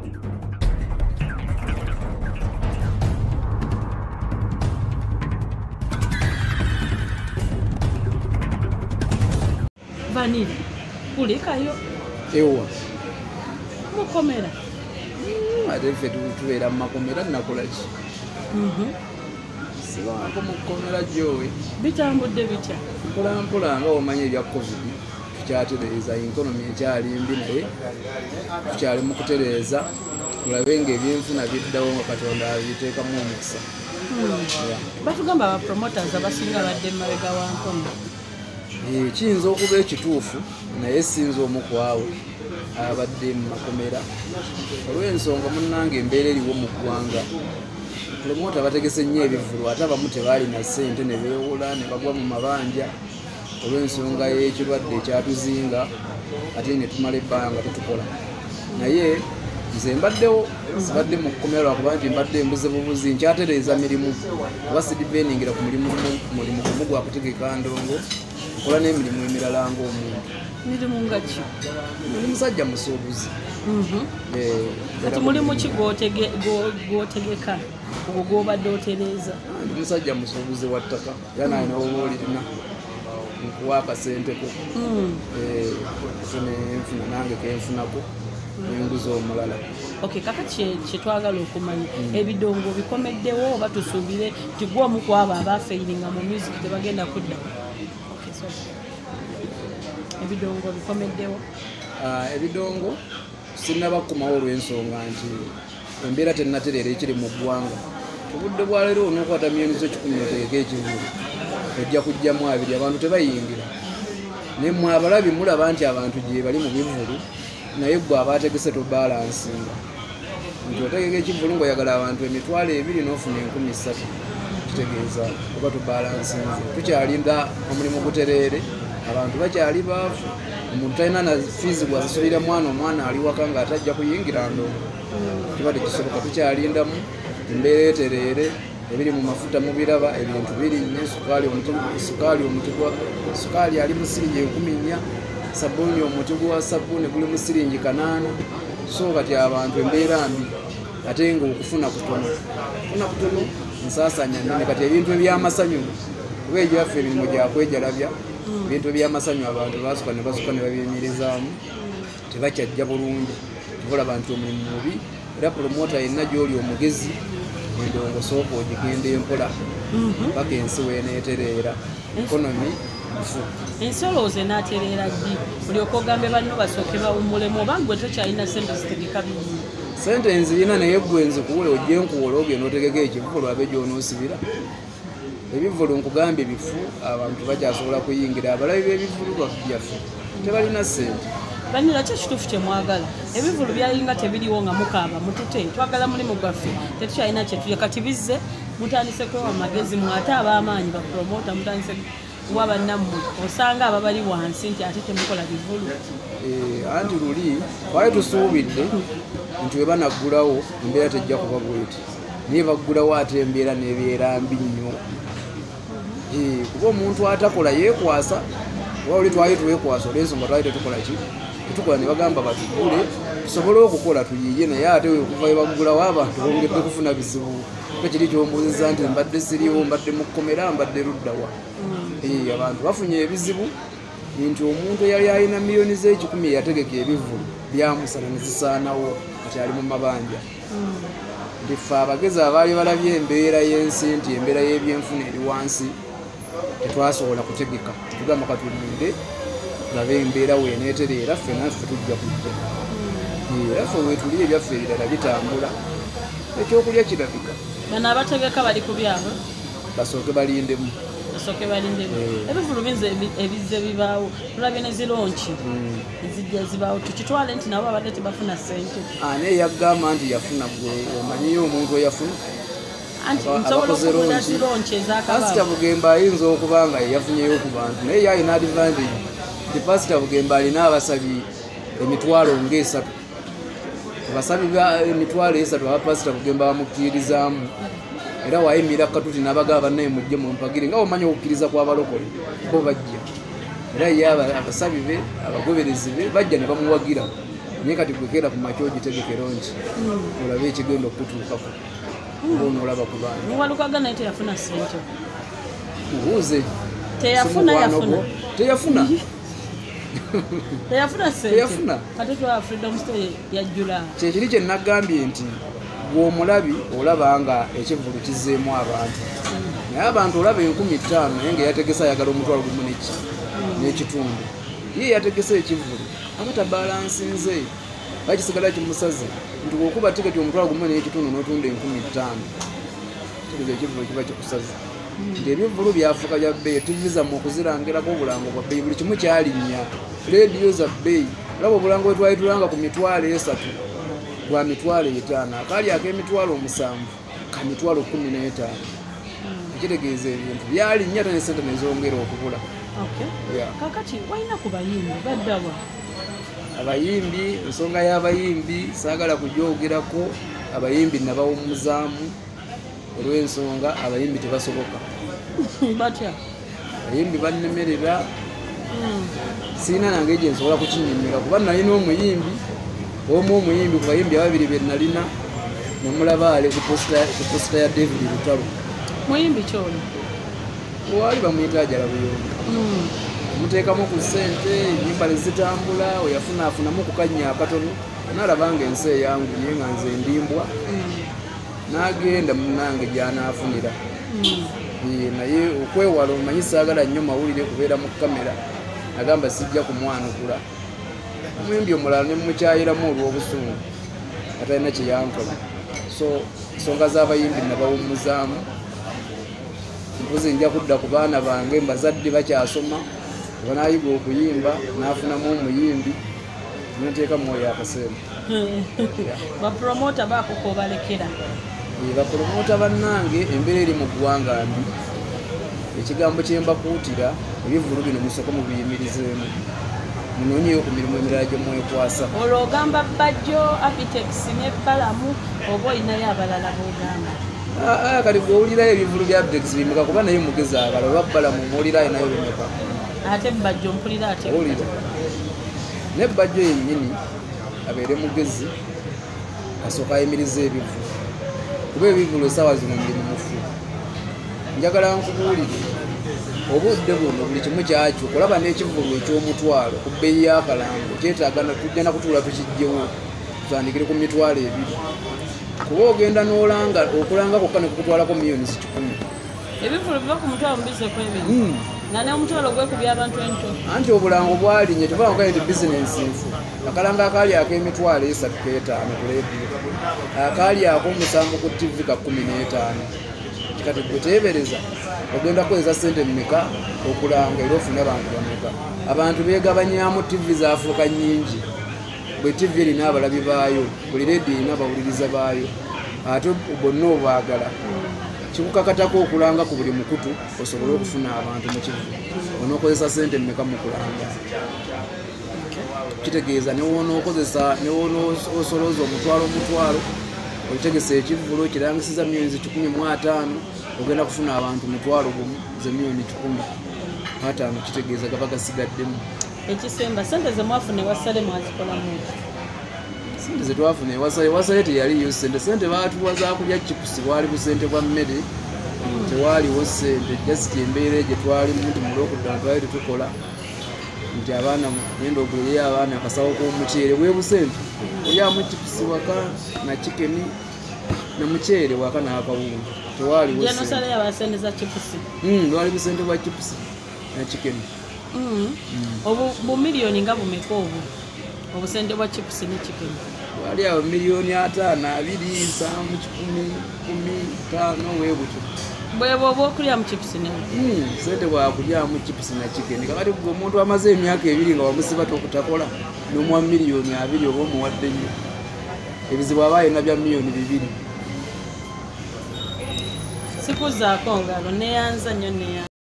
Vanilla. Kulikayo. Ewa. Mukomela. Ate ffe tubeera mu makomera nakola ki? Sibaako mukomera gyowe. Bitambudde bitya? Mpola nga omanya ebya COVID tukyatereeza enkonomi ekyali mbi naye tukyali mu kutereeza tulabe ng'ebyenfuna biddawo nga Katonda abiteekamu omukisa. Batugamba aba promoters abasinga badde mabega wa nkono. Kiyinza okuba ekituufu naye sinza omu ku abo abadde mu makomera olw'ensonga munnange embeera eriwo mu ggwanga promota bategese nnyo ebivulu ate abamu tebaalina ssente ne beewola ne bagwa mu mabanja olw'ensonga y'ekirwadde ekyatuzinga ate ne tumala ebbanga tetukola naye nze mbaddewo sibadde mu kkomera lwakuba nti mbadde embuze bubuzi nkyatereeza mirimu oba sidibeningira ku mulimu gumu gwa kutegeka ndongo nkola n'emirimu emirala ng'omuntu. Mirimu nga ki? Ndi musajja musuubuzi. Kati mulimu ki gw'otegeka ogwo gw'obadde otereeza? Ndi musajja musuubuzi wa ttaka era naye n'oba olirina nkuwa akasenteko funa enfuna nange kenfunako nenguza omulala. Okay, kakati kyetwagala okumanya ebidongo bikomeddewo oba tusuubire nti gw'omu ku abo abafeyiringa mu music tebagenda kudda? Ebidongo bikomeddewo? Ebidongo sinnabakumawo olw'ensonga nti embeera tennatereera ekiri mu ggwanga. Obudde bwa leero onookwata myenizo 10 otegeka ekivulu ojja kujjamu 2 abantu tebayingira naye mmwe abalabi mulaba nti abantu gye bali mu bivulu naye gwe abaategese tobalansinga nti otegeka ekivulu ng'oyagala abantu 2,000 n'ofuna 3,000 kitegeeza oba tobalansinze. Tukyalinda omulimu gutereere abantu bakyali baavu omuntu talina na fiizi gwasasulira omwana ali waka ng'atajja kuyingira ndongo kibadde kisoboka. Tukyalindamu embeera etereere ebiri mu mafuta mubiraba ebintu birinnye sukaali ali mu siringi 10,000 sabbuuni omuti gwa sabbuuni guli mu siringi 8 so kati abantu embeera mbi ate ng'okufuna kutono nsaasanya nnene kati ebintu ebyamasanyu kuba egyaffe emirimu gyakwejalabya ebintu ebyamasanyu abantu basuka ne babyemirizaamu tebakyajja bulungi tubolaba nti omulimu mubi era promota yenna gy'oli omugezi endongo sooka ogigenda empola paka ensi weeneetereera ekonomi nfu. Ensi olowooza enaatereera ddi olyoka ogambe banno basooke bawummulemu oba gwe tokyalina sente zitegeka bingi? Sente nzirina naye ggwe nzikuwule ojje nkuwola ogenda otegeka ekivulu abe gy'onoosibira. Ebivulu nkugambye bifu abantu bakyasobola kuyingira abalabi b'ebivulu byaffe tebalina ssente. Vanilla ki ekituufu kye mwagala? Ebivulu byalinga tebiriwo nga mukaaba mutute twagala mulimu gwaffe tetukyalina kyetulya kati bizze mutandise kwewa amagezi mu ate ab'amaanyi bapromota mutandise kuwa bannammwe osanga ababali wansi nti ate temukola bivulu. Anti luli twali tusuubidde nti we banaggulawo embeera tejja kuba bweti naye baggulawo ate embeera n'ebeera mbi nnyo. Kuba omuntu atakola yeekwasa oba oli twali twekwasa olw'ensonga twali tetukola ki tetukola ne bagamba batugule tusobole okukola tuyiye naye ate okuva we baggulawo abantu bongedde kufuna bizibu. Kiri kyombuuziza nti mbadde siriwo mbadde mu kkomera mbadde luddawa. Abantu bafunye ebizibu nti omuntu eyali alina miliyoni z'ekikumi eyategeka ebivulu byamusana ne zisaanawo kati ali mu mabanja. Nti ffe abagezi abaali balabye embeera y'ensi nti embeera y'ebyenfuna eri wansi tetwasobola kutegeka tugamba katulinde tulabe embeera weeneetereera ffe naffe tujja kujja era ffe weetuli ebyaffe ebirala bitambula ekyokulya kirabika. Bano abategeka bali ku byabwe basooke balindemu. Ebivulu binze ebizze bibaawo tulabye ne zironki ezijja zibaawo tukitwale nti nabo abadde tebafuna ssente. Naye yagamba nti yafuna gwe omanyiyo omuntu eyafuna pasita Bugemba ayinza okuba nga yafunyeyo ku bantu naye yalina advantage nti pasita Bugemba alina abasabi emitwalo nga 3 abasabi emitwalo 3 aba pasita Bugemba bamukkiririzaamu era wayimira katuti n'abagaba naye mujje mu mpagire nga omanya okukkiriza kw'abalokole bo bajja era ye abasabi be abagoberezi be bajja ne bamuwagira naye kati gwekera ku makya ogitegekera nti olabe ekigenda okutuukako oba onoolaba ku baana muwalukaga naye teyafuna ssente mubuuze teyafuna teyafuna ate twa freedom story yajjula kyekiri kye nagambye nti bw'omulabi olaba nga ekivulu kizzeemu abantu naye abantu olaba 15,000 naye nga yategesa ayagala 1,000 n'ekitundu ye yategesa ekivulu aba tabalansinze bakisigala kimusaze nti bw'okuba tiketi 1,000 n'ekitundu n'otunda 15,000 kitegeeza ekivulu kiba kikusaze nti ebivulu byafuuka bya bbeeyi tivi zammwe okuzirangirako obulango bwa bbeeyi buli kimu kyalinnya leediyo za bbeeyi olaba obulango bwe twali tulanga ku 3,000 bwa 5,000 akaali ak'emitwalo 7 ka 15,000 ekitegeeza ebintu byalinnya ate ne sente nezongera okubula. Kakati walina ku bayimbi baddawa abayimbi ensonga y'abayimbi saagala kugyogerako abayimbi nabawummuzaamu olw'ensonga abayimbi tebasoboka batya abayimbi bannemerera siina nange gye nsobola kukinyumira kuba nalina omuyimbi omuyimbi ku bayimbi ababiri be nalina nomulabaale ku posita ya David Lutalo muyimbi kyolo wali bamuyita Ajala Buyonjo muteekamu ku ssente ennyimba ne zitambula oyafunaafunamu ku kannya akatono naalabanga ensi eyanguye nga nze ndimbwa n'agenda munange gy'anaafunira naye okwewala omanyi saagala nnyo mawulire kubeera mu kamera agamba sijja kumwanukula omuyimbi omulala ne mukyayiramu olw'obusungu atalina kye yankola so ensonga z'abayimbi nabawummuzaamu mpozi nja kudda ku baana bange mbazadde bakyasoma banaayiga okuyimba naafunamu omuyimbi nateeka mwoyo akaseera bapromota bakukobalekera bapromota bannange embeera eri mu ggwanga mbi ekigambo kye mbakuutira ebivulu bino musoko mubiyimirizeemu munoonyeyo ku mirimu emirala gye mwekwasa olwo ogamba Bajjo Abtex ne Baramu oba olinayo abalala b'ogamba kati bw'owulirayo ebivulu bya Abtex bimeka kuba naye mugezi abala oba Baramu muwulirayo nayo bimeka ate Bajjo mpulira ate owulira ne Bajjo yennyini abeere mugezi asooka ayimiriza ebivulu kuba ebivulu essaawa zino ndi mumufu njagala nkubuulire obudde buno buli kimu kyakyo kulaba n'ekivulu eky'omutwalo ku bbeeyi y'akalango kyetaagana tujja na kutuula tukijjewo tutandikire ku 2,000 kuba ogenda n'olanga okulanga kokka ne kukutwalako millions 10 ebivulu biva ku mutwalo mubiseko ebintu nga n'omutwalo gwekubya abantu ento anti obulango bwalinye tebanga nti bizinensi nfu akalanga akaali ak'emitwalo 3 keetaano ku leediyo akaali ak'omusanvu ku tivi ka 15 kati gwe teebereza ogenda kukozesa ssente mmeka okulanga era ofune abantu bameka abantu beegabanyaamu tivi zaafuuka nnyingi bwe tivi erina abalabi baayo buli leediyo erina abawuliriza baayo ate bonna obaagala kikukakatako okulanga ku buli mukutu osobole okufuna abantu mu kivu onookozesa ssente mmeka mu kulanga kitegeeza newonookozesa newonoosolooza omutwalo okitegesa ekivulu kirangisiza millions 15 ogenda kufuna abantu 1,000 ze millions 15 kitegeeza gaba gasigaddemu ekisemba sente ze mwafuna ewasale mwazikolamu sente ze twafuna ewasale teyaliyo sente baatuwa za kulya chipusi wali busente bwa mmere tewaaliwo sente just embeera gye twalimu nti mulokudda twali tetukola nti abaana genda oguleyo abaana akasawo k'omuceere bwebusente olyamu chipusi waka na chikeni na muceere waka n'akawunga tewaaliwo lwali busente bwa chipusi na chikeni bu miliyoni nga bumeka obwo obusente bwa chipusi ne chikeni wali awo miliyoni 5 2 7 10 15 weebutyo bwebo okulya mu chipusi ne sente bwakulya mu chipusi na chikeni kakati gwe omuntu amaze emyaka 2 nga wamusiba tokutakola n'omuwa miliyoni 2 oba omuwadde nnyo ebizibu aba yonna bya miliyoni 2 sikuzaako ngalo neyanza nnyo neyanza